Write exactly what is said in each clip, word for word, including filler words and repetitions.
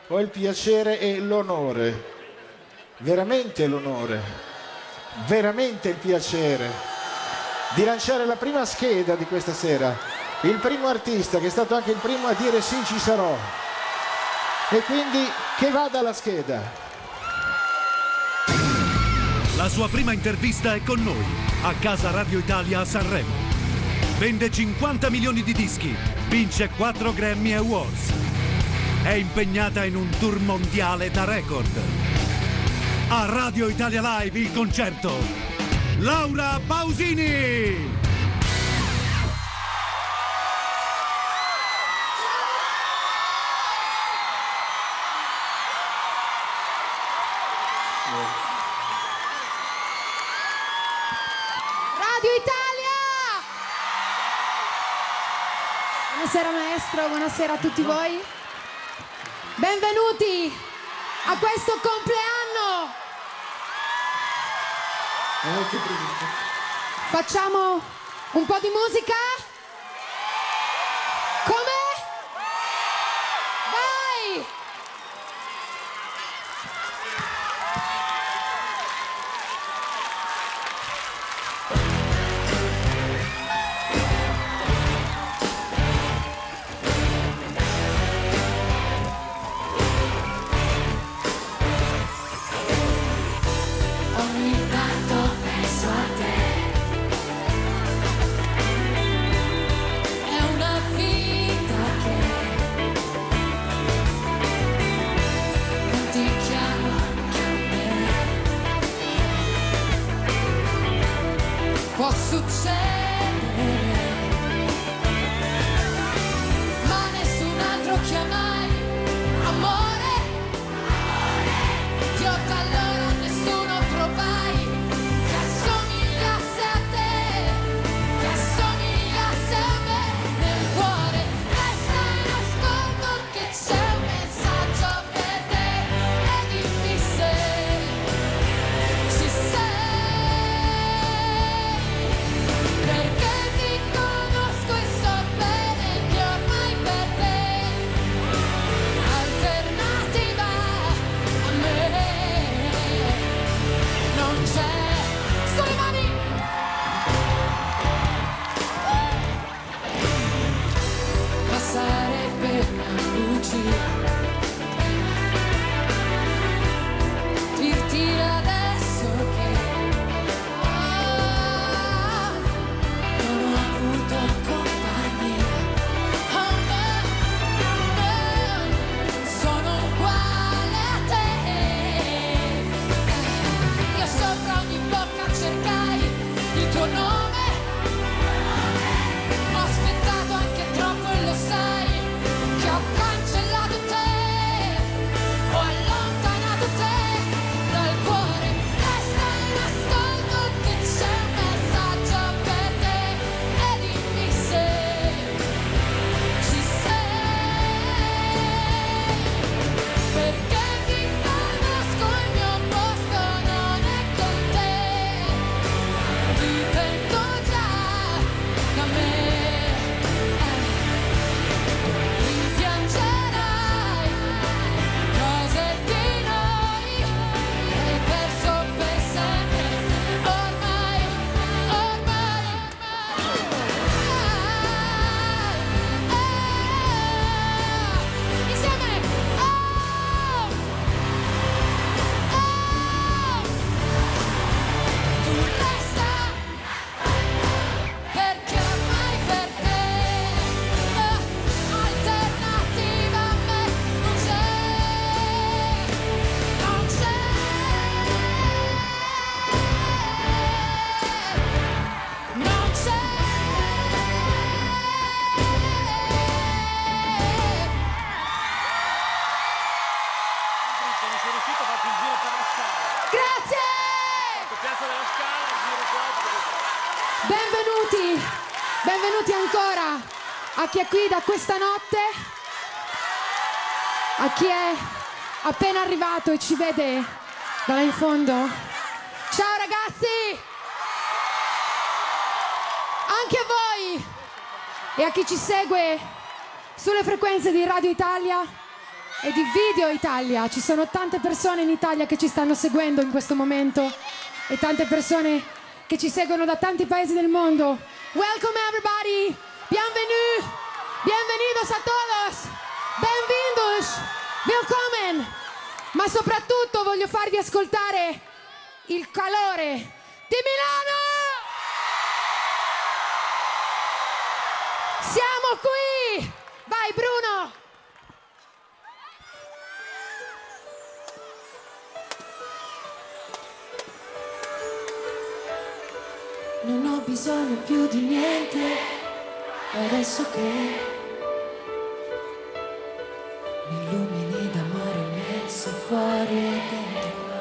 ho il piacere e l'onore, veramente l'onore, veramente il piacere di lanciare la prima scheda di questa sera, il primo artista che è stato anche il primo a dire sì, ci sarò, e quindi che vada la scheda. La sua prima intervista è con noi, a Casa Radio Italia a Sanremo. Vende cinquanta milioni di dischi, vince quattro Grammy Awards. È impegnata in un tour mondiale da record. A Radio Italia Live il concerto, Laura Pausini! Radio Italia! Buonasera maestro, buonasera a tutti voi. Benvenuti a questo compleanno. Facciamo un po' di musica? Come? Vai! Ogni tanto penso a te, è una vita che non ti chiamo anche a me, può succedere, ma nessun altro chiamai amore, io da allora nessuno trovai che assomigliasse a te, che assomigliasse a me. Nel cuore resta in ascolto che c'è un messaggio per te e dimmi se ci sei, perché ti conosco e so bene che ormai per te alternativa a me non c'è. Sulle mani! Ma sarebbe una bugia dirti adesso che ah, non ho avuto compagnia. Oh no, no, sono uguale a te. Io sopra ogni bocca cercai il tuo nome, ho aspettato anche troppo e lo sai che ho cancellato te, ho allontanato te dal cuore. Resta in ascolto che c'è un messaggio per te e dimmi se ci sei, perché ti conosco, il mio posto non è con te, dipendo già da me. Rimpiangerai cose di noi, hai perso per sempre, ormai, ormai, insieme, oh, oh, tu resta, perché ormai per te alternativa a me non c'è, non c'è, non c'è. Non sono riuscito a farti il giro per la scala. Grazie! Piazza della Scala, giro qua. Benvenuti, benvenuti ancora a chi è qui da questa notte, a chi è appena arrivato e ci vede da là in fondo. Ciao ragazzi! Anche a voi e a chi ci segue sulle frequenze di Radio Italia, e di Video Italia. Ci sono tante persone in Italia che ci stanno seguendo in questo momento e tante persone che ci seguono da tanti paesi del mondo. Welcome everybody, bienvenue, bienvenidos a todos, benvindos, willkommen. Ma soprattutto voglio farvi ascoltare il calore di Milano. Siamo qui! Vai Bruno! Non ho bisogno più di niente, adesso che mi illumini d'amore immenso fuori e dentro.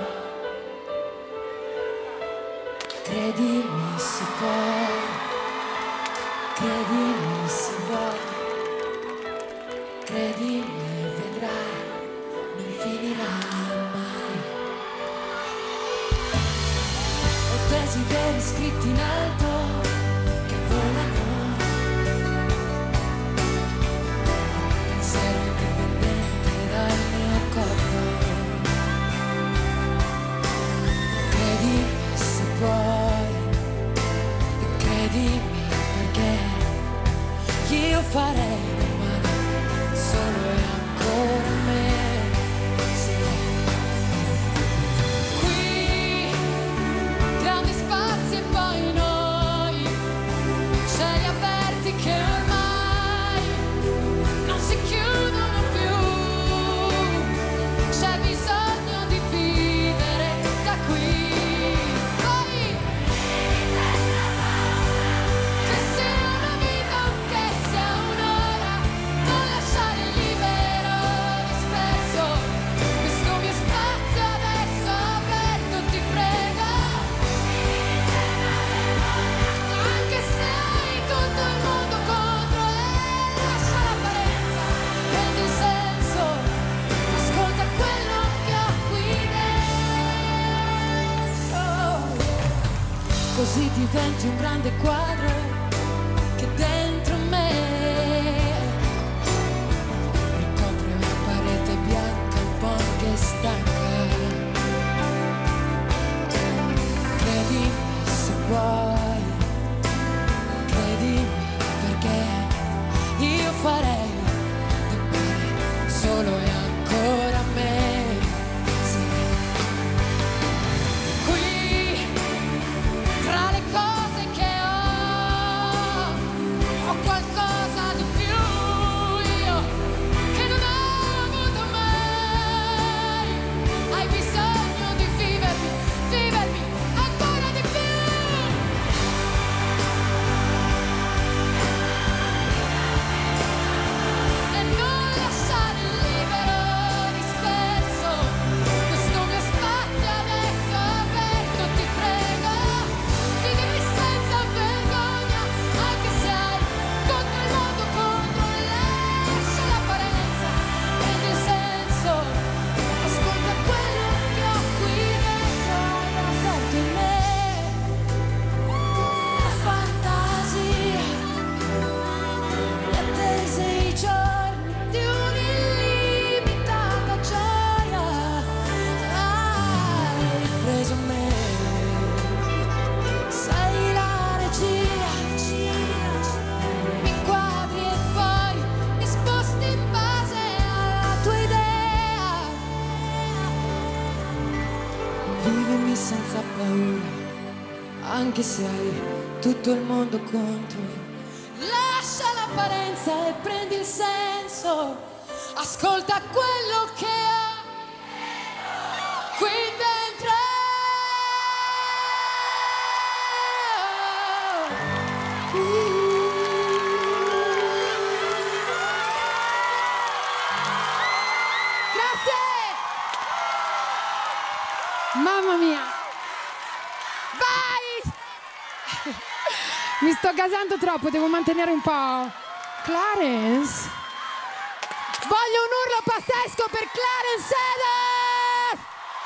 Credimi si può, credimi si vuole, credimi e vedrai, non finirà mai. Ho desideri scritti in alto che volano, pensiero indipendente dal mio corpo. Credimi se puoi e credimi perché io farei domani solo e ancora me. Sì. Qui grandi spazi e poi noi, cieli aperti che ormai non si chiudono più. C'è bisogno di vivere da qui. Poi che sia una vita o che sia un'ora, non lasciare libero disperso questo mio spazio adesso aperto, ti prego. Anche se hai tutto il mondo contro e lascia l'apparenza, prendi il senso, ascolta quello che ho qui dentro. Così diventi un grande quadro che dentro me ricopre una parete bianca un po' anche stanca. Credimi se vuoi, credimi perché io farei domani solo e ancora me. Sì. Qui tra le cose che ho, ho qualcosa di più io che non ho avuto mai. Hai bisogno di vivermi, vivermi ancora di più. E non lasciare libero disperso questo mio spazio adesso aperto, ti prego. Vivimi senza vergogna, anche se hai tutto il mondo contro. Lascia l'apparenza, prendi il senso, ascolta quello che ho qui dentro. Hai aperto in me la fantasia, le attese, i giorni di un'illimitata gioia. Hai preso me, sei la regia, mi inquadri e poi mi sposti in base alla tua idea. Vivimi senza paura, anche se hai tutto il mondo contro. Lascia l'apparenza e prendi il senso, ascolta quello che ho qui dentro. Grazie! Mamma mia! Vai! Mi sto gasando troppo, devo mantenere un po'. Clarence? Voglio un urlo pazzesco per Clarence Eder!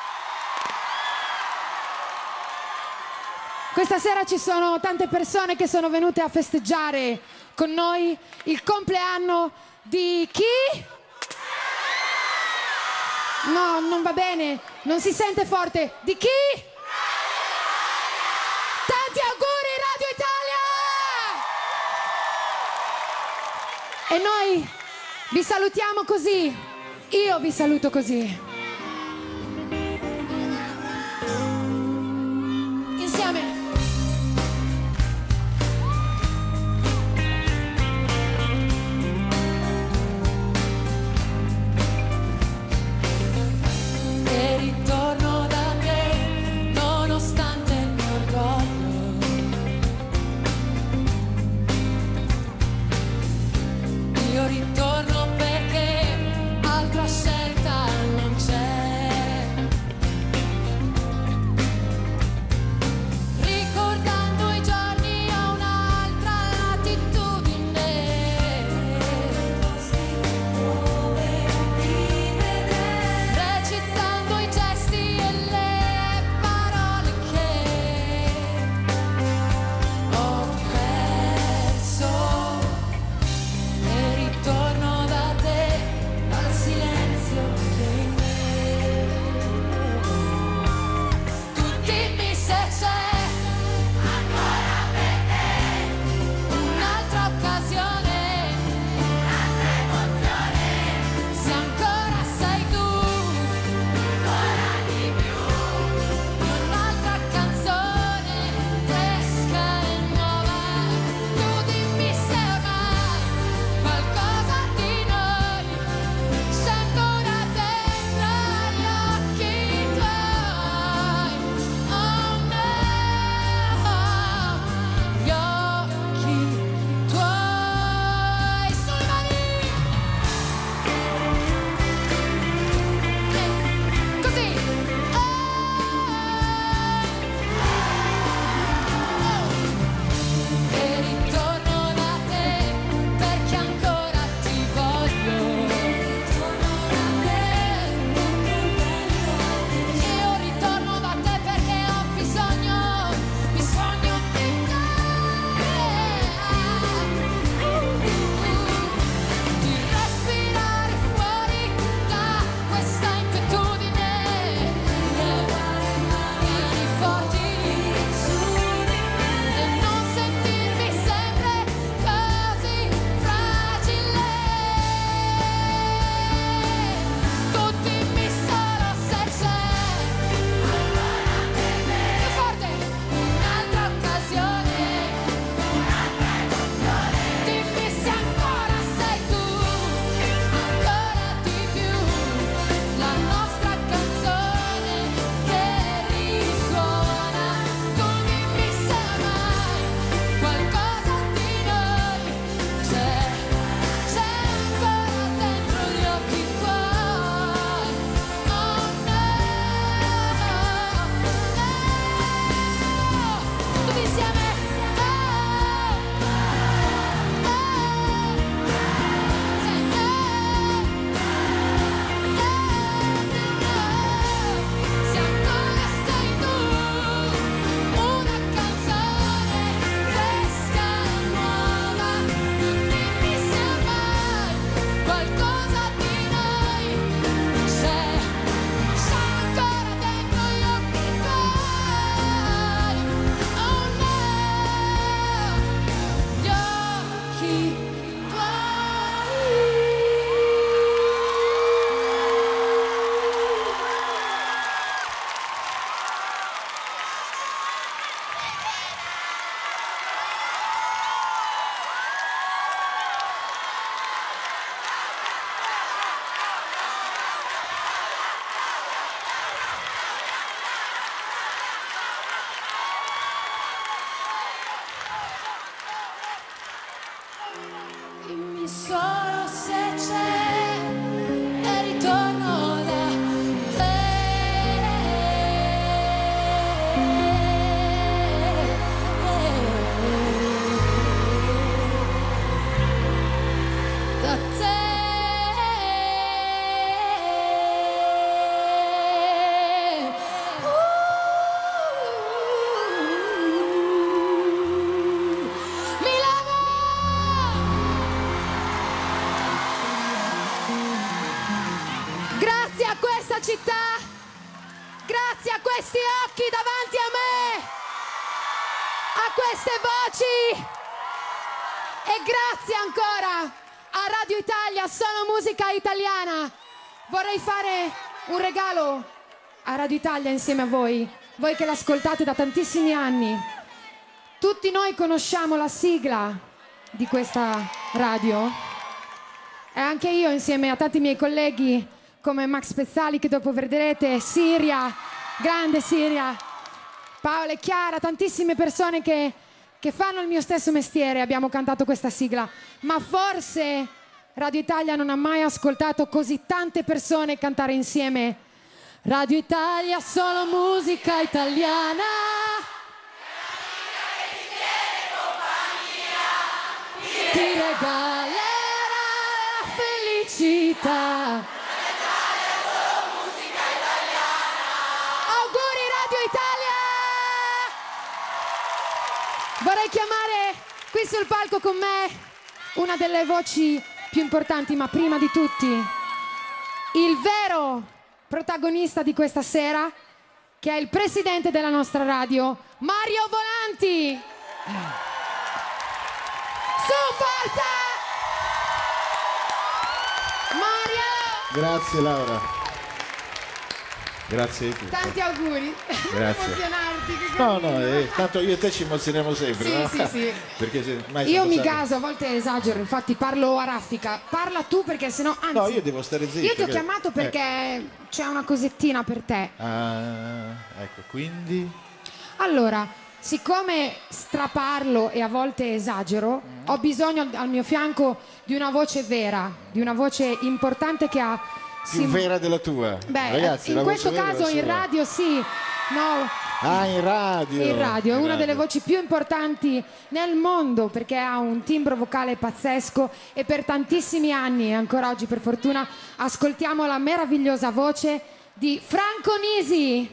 Questa sera ci sono tante persone che sono venute a festeggiare con noi il compleanno di chi? No, non va bene, non si sente forte. Di chi? Tanti auguri Radio Italia! E noi vi salutiamo così. Io vi saluto così. Insieme. E ritorno da te, nonostante il mio orgoglio. Io ritorno perché altra scelta non c'è. a questa città, grazie a questi occhi davanti a me, a queste voci e grazie ancora a Radio Italia, solo musica italiana. Vorrei fare un regalo a Radio Italia insieme a voi, voi che l'ascoltate da tantissimi anni. Tutti noi conosciamo la sigla di questa radio e anche io insieme a tanti miei colleghi come Max Pezzali, che dopo vedrete, Siria, grande Siria, Paola e Chiara, tantissime persone che, che fanno il mio stesso mestiere, abbiamo cantato questa sigla, ma forse Radio Italia non ha mai ascoltato così tante persone cantare insieme. Radio Italia, solo musica italiana. Ti regalerà la felicità. Auguri Radio Italia! Vorrei chiamare qui sul palco con me una delle voci più importanti, ma prima di tutti il vero protagonista di questa sera, che è il presidente della nostra radio, Mario Volanti. Su, forza! Mario! Grazie Laura. Grazie di tutto. Tanti auguri. Grazie. Emozionarti, che No, carino. no, eh, tanto io e te ci emozioniamo sempre, Sì, no? sì, sì. Perché se mai Io si mi sa- gaso, a volte esagero, infatti parlo a raffica. Parla tu perché sennò, anzi, No, io devo stare zitto. io ti ho che- chiamato perché Eh. c'è una cosettina per te. Ah, ecco, quindi... Allora, siccome straparlo e a volte esagero, ho bisogno al- al mio fianco di una voce vera, di una voce importante che ha... Più sim- vera della tua. Beh, Ragazzi, in la questo voce vera è caso la in sua. radio sì, no, Ah, in radio. in radio, è In una delle radio. voci più importanti nel mondo perché ha un timbro vocale pazzesco e per tantissimi anni, e ancora oggi per fortuna, ascoltiamo la meravigliosa voce di Franco Nisi.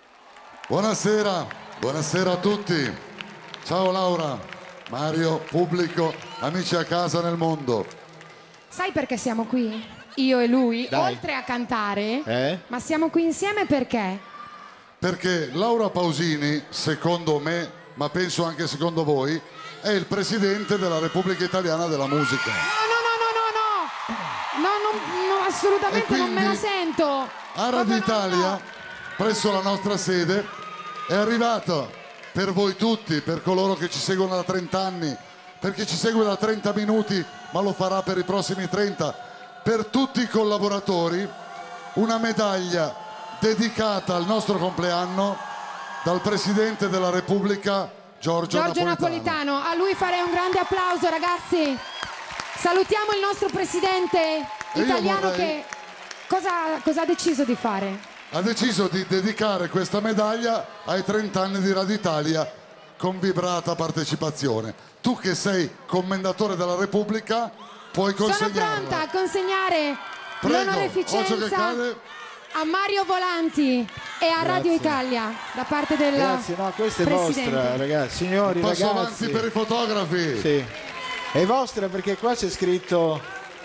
Buonasera, buonasera a tutti. Ciao Laura, Mario, pubblico, amici a casa nel mondo. Sai perché siamo qui? Io e lui, Dai. oltre a cantare, Eh? ma siamo qui insieme perché? Perché Laura Pausini, secondo me, ma penso anche secondo voi, è il presidente della Repubblica Italiana della Musica. No, no, no, no, no, no, no, no, no, assolutamente E non me la quindi, sento. A Proprio Radio no, Italia, no. presso la nostra sede, è arrivato per voi tutti, per coloro che ci seguono da trenta anni, per chi ci segue da trenta minuti, ma lo farà per i prossimi trenta, per tutti i collaboratori, una medaglia dedicata al nostro compleanno dal Presidente della Repubblica, Giorgio, Giorgio Napolitano. Napolitano, a lui farei un grande applauso, ragazzi. Salutiamo il nostro presidente E io italiano vorrei- che cosa, cosa ha deciso di fare? Ha deciso di dedicare questa medaglia ai trenta anni di Radio Italia con vibrata partecipazione. Tu che sei commendatore della Repubblica puoi Sono consegnarla. pronta a consegnare Prego, occhio che l'onorificenza cade. a Mario Volanti e a Radio Grazie. Italia da parte del Grazie, no, questa è presidente. vostra, ragazzi. Signori, Passo ragazzi. avanti per i fotografi. Sì. È vostra perché qua c'è scritto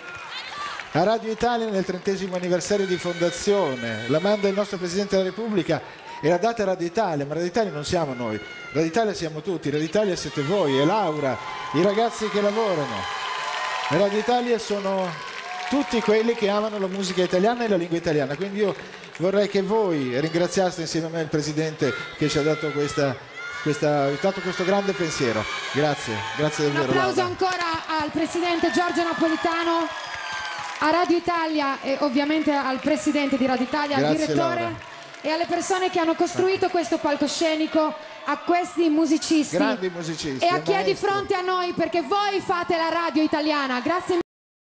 a Radio Italia nel trentesimo anniversario di fondazione. La manda il nostro Presidente della Repubblica e la data è Radio Italia, ma Radio Italia non siamo noi. Radio Italia siamo tutti, Radio Italia siete voi, è Laura, i ragazzi che lavorano. E Radio Italia sono tutti quelli che amano la musica italiana e la lingua italiana. Quindi io vorrei che voi ringraziaste insieme a me il Presidente che ci ha dato questa... Questa, ha dato questo grande pensiero. Grazie, grazie Un davvero. applauso Laura. ancora al presidente Giorgio Napolitano, a Radio Italia e ovviamente al presidente di Radio Italia, al Grazie, direttore Laura. e alle persone che hanno costruito questo palcoscenico, a questi musicisti Grandi musicisti, e a chi è di maestri. fronte a noi perché voi fate la radio italiana. Grazie